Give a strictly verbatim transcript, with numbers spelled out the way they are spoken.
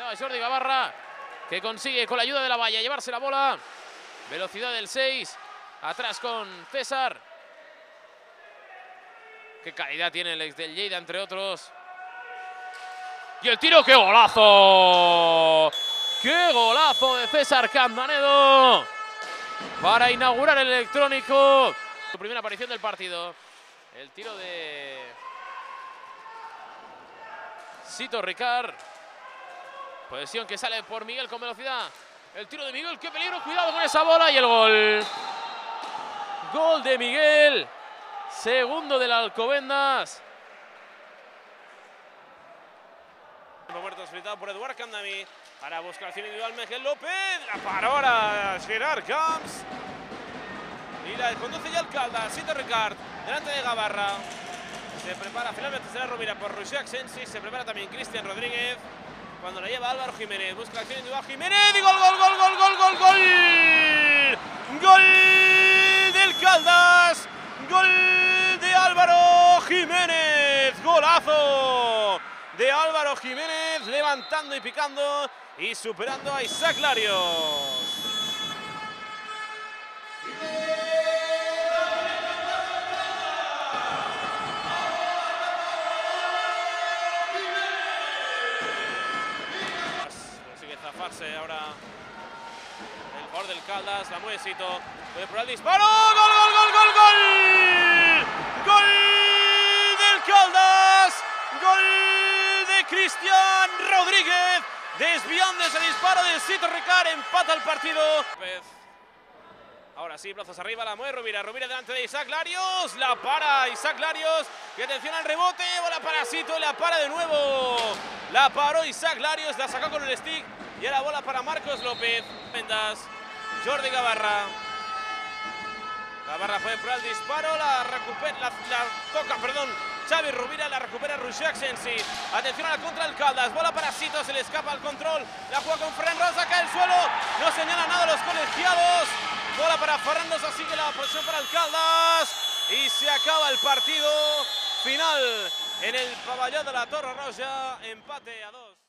Estaba Jordi Gabarra, que consigue con la ayuda de la valla llevarse la bola. Velocidad del seis. Atrás con César. Qué calidad tiene el ex del Lleida, entre otros. Y el tiro, ¡qué golazo! ¡Qué golazo de César Candanedo! Para inaugurar el electrónico. Su primera aparición del partido. El tiro de Sito Ricard. Posesión que sale por Miguel con velocidad. El tiro de Miguel, qué peligro, cuidado con esa bola y el gol. Gol de Miguel. Segundo del Alcobendas. Muerto facilitado por Eduard Candami. Para buscar acción individual Miguel López. La paró ahora Gerard Camps. Y la conduce ya el Caldas. Sito Ricard. Delante de Gabarra. Se prepara, finalmente será Rovira por Ruixac Sensi. Se prepara también Cristian Rodríguez. Cuando la lleva Álvaro Jiménez. Busca la acción individual Jiménez. Y gol, gol, gol, gol, gol, gol, gol. Gol del Caldas. Gol de Álvaro Jiménez. Golazo de Álvaro Jiménez, levantando y picando y superando a Isaac Larios. Consigue zafarse ahora el jugador del Caldas, la mueve Sito, puede por el disparo, gol, gol, gol, gol, gol, gol del Caldas, gol Cristian Rodríguez, desviando ese disparo de Sito Ricard, empata el partido. Ahora sí, brazos arriba, la mueve Rovira, Rovira delante de Isaac Larios, la para Isaac Larios, que atención al rebote, bola para Sito y la para de nuevo. La paró Isaac Larios, la sacó con el stick y ahora bola para Marcos López. Vendas, Jordi Gabarra. Gabarra puede por el disparo, la recupera, la, la toca, perdón. Xavi Rovira, la recupera Ruixac Sensi. Atención a la contra del Caldas. Bola para Sito, se le escapa al control. La juega con Ferran Rosa, cae al suelo. No señala nada los colegiados. Bola para Ferran Rosa, sigue la posición para el Caldas. Y se acaba el partido final en el pabellón de la Torre Roja. Empate a dos.